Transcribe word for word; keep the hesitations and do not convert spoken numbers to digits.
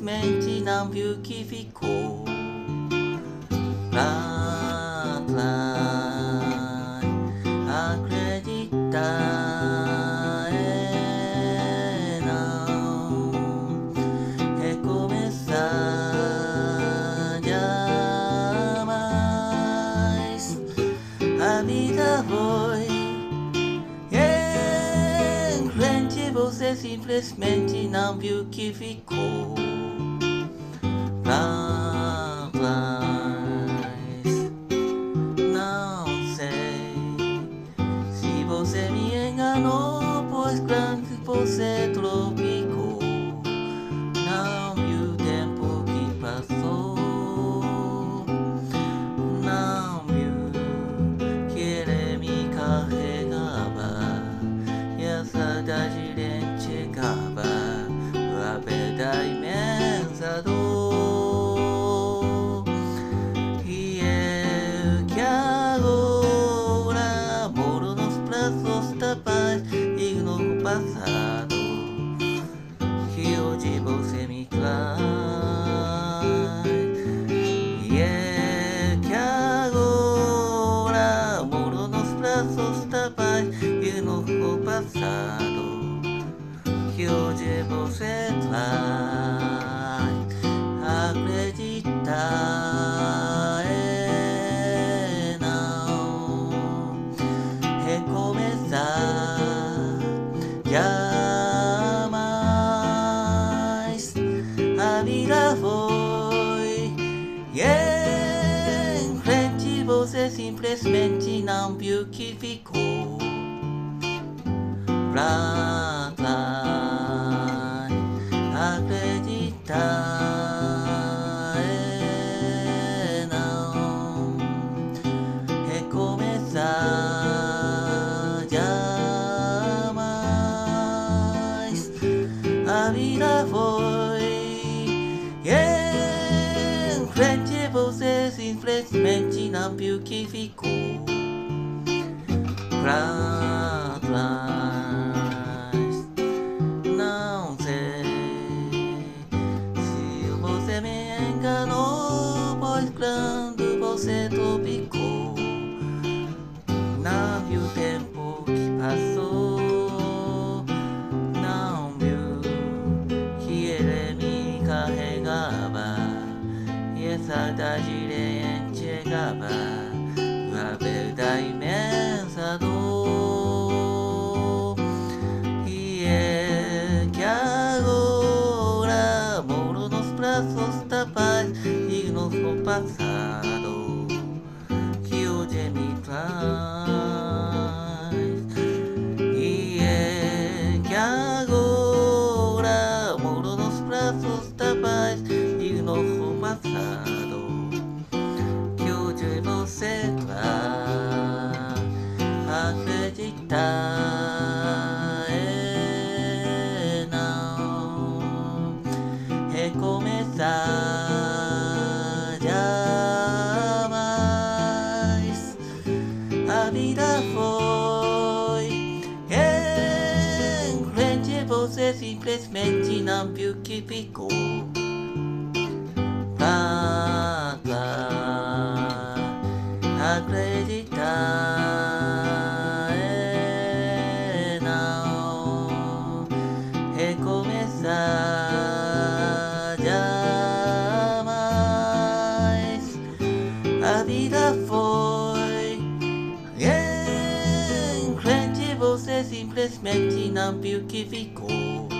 simplesmente não viu que ficou pra trás. Acreditar é não recomeçar jamais. A vida foi em frente, você simplesmente não viu que ficou pra trás. Não sei se você me enganou, pois quando você tropicou, não viu o tempo que passou. Não viu que ele me carregava e a saudade lhe chegava, a perda imensa dor. E eu que agora moro nos braços da paz, ignoro o passado que hoje você me traz. E eu que agora moro nos braços da paz, ignoro o passado que hoje você traz. Acreditar é não recomeçar jamais. A vida foi em frente, você simplesmente não viu que ficou pra trás. Acreditar é não recomeçar jamais. A vida foi em frente, você simplesmente não viu que ficou pra trás. Não sei se você me enganou, pois quando você tropicou, não viu o tempo que passou. Não viu que ele me carregava e a saudade lhe chegava, a perda imensa dor. E é que agora moro nos braços da paz, ignoro o passado que hoje me traz. E é que agora moro nos braços da paz, ignoro o passado que hoje você traz. Acreditar é não recomeçar jamais. A vida foi em frente, você simplesmente não viu que ficou pra trás. Acreditar é não recomeçar jamais. A vida foi em frente, você simplesmente não viu que ficou